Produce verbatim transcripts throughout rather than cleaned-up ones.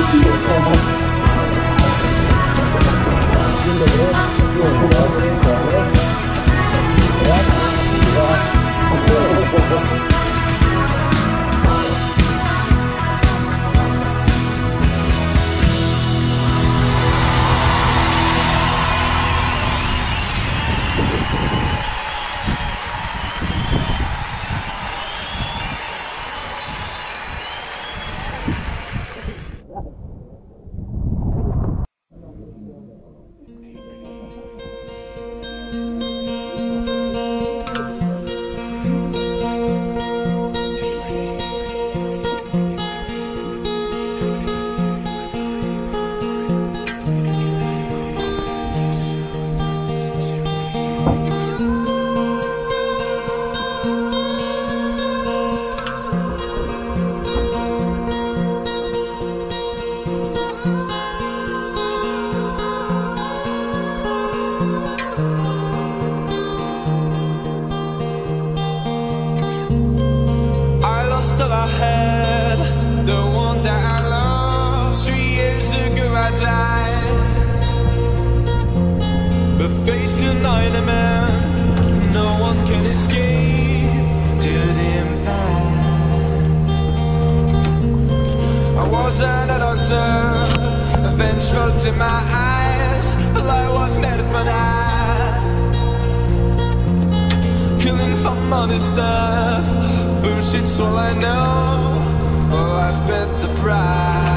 In my eyes, like what's never for that. Killing for money stuff, bullshit's all I know. Oh, I've bet the price.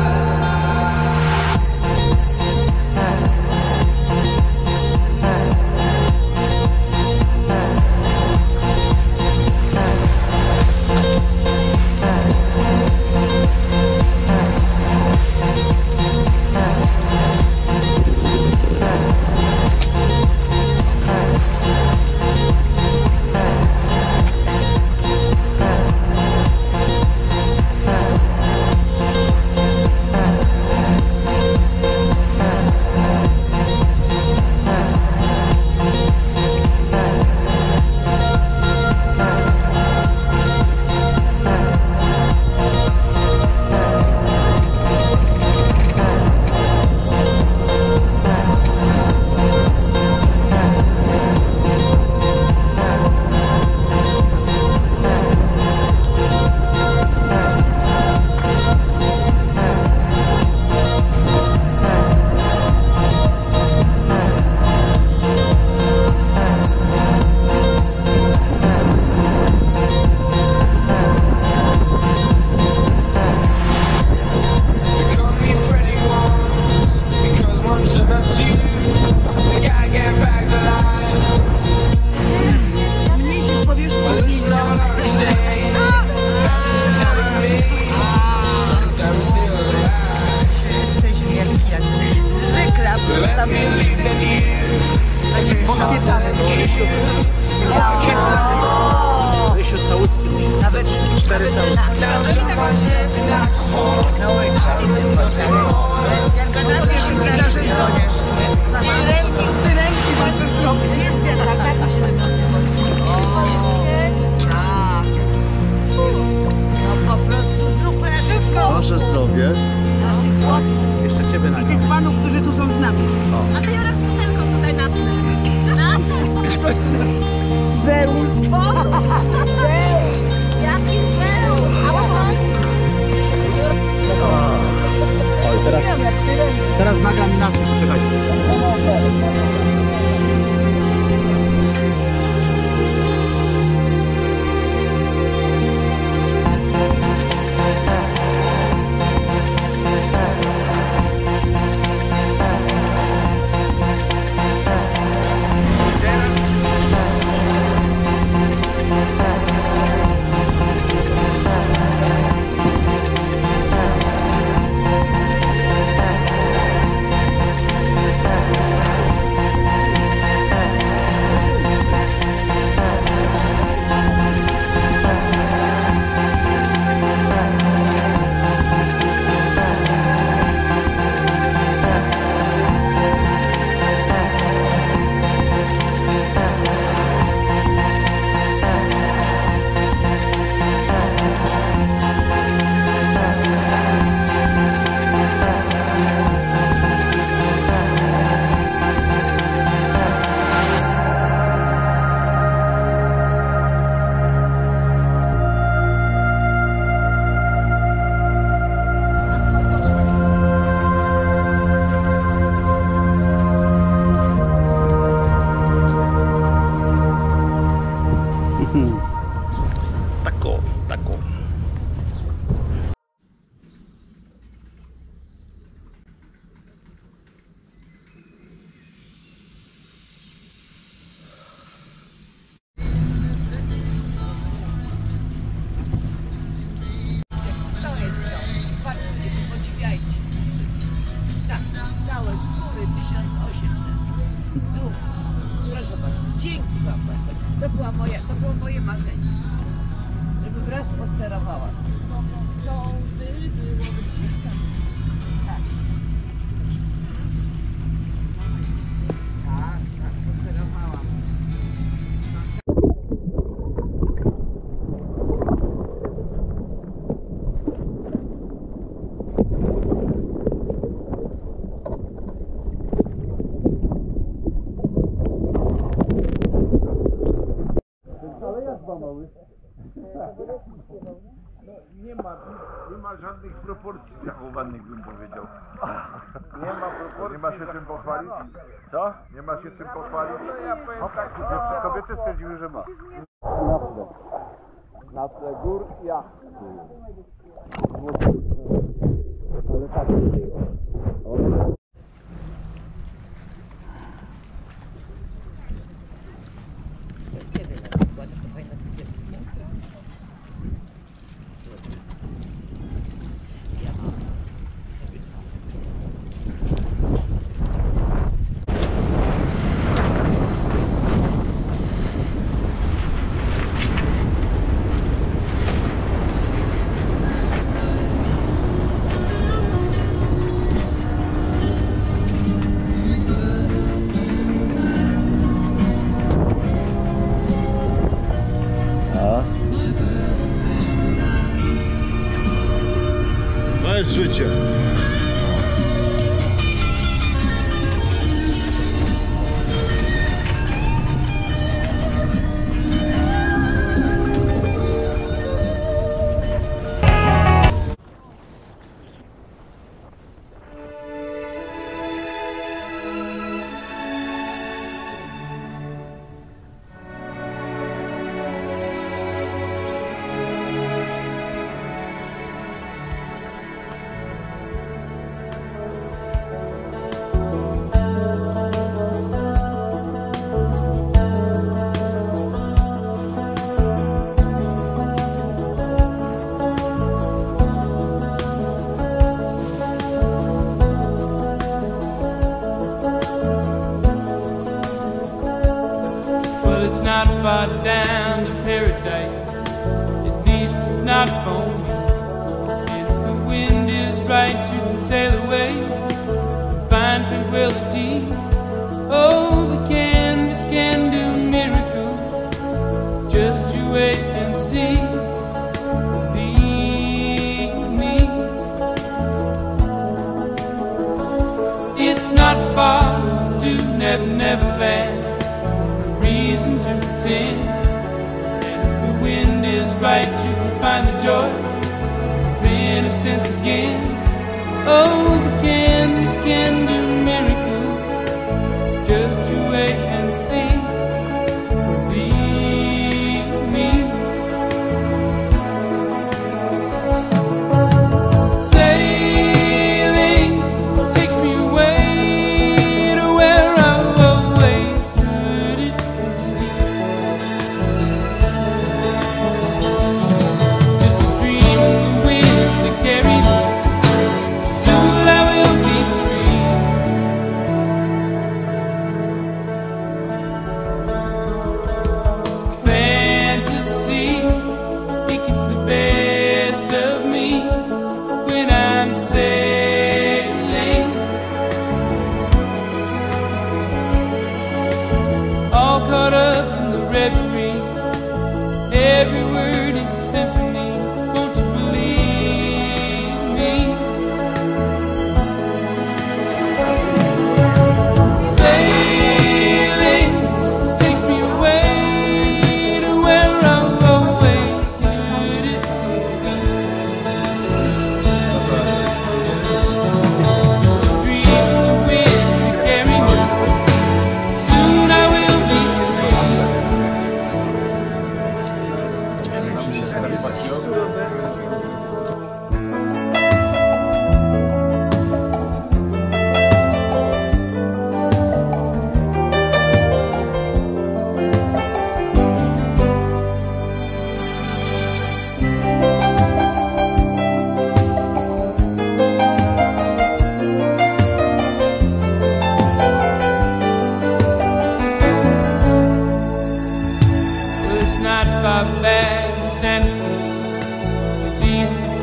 Wasze zdrowie. Jeszcze ciebie na I tych panów, którzy tu są z nami. O. A ty raz butelką tutaj na tle. Zeus. Jaki Zeus? A może? Oj, teraz, teraz nagram inaczej, poczekajcie. piękna. To była moja, to było moje marzenie. Żeby wraz posterowała. To by byłoby świetne. Tak. Tak, tak, posterowałam. Ale jak ma mały? Nie ma, nie ma żadnych proporcji zachowanych, bym powiedział. Nie ma proporcji. Nie ma się czym pochwalić? Co? Nie ma się czym pochwalić? No ja powiem tak, że kobiety stwierdziły, że ma. Na tle. Na tle gór ja. Ale tak. Kiedy na przykład to fajna cukiernica? Ja mam sobie To jest życie. Well, it's not far down to paradise. At least it's not for me. And if the wind is right, you can sail away and find tranquility. Oh, the canvas can do miracles. Just you wait and see. Believe me. It's not far to Never Never Land. Reason to pretend. And if the wind is right, you can find the joy of innocence again. Oh, the canvas can do miracles. Just you wait and see. Believe me. Sailing takes me away to where I've always put it. Just a dream of the wind that carried me. Soon I will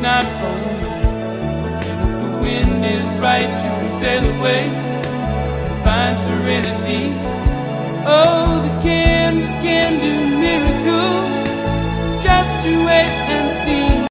not for me. And if the wind is right, you can sail away, find serenity. Oh, the canvas can do miracles. Just you wait and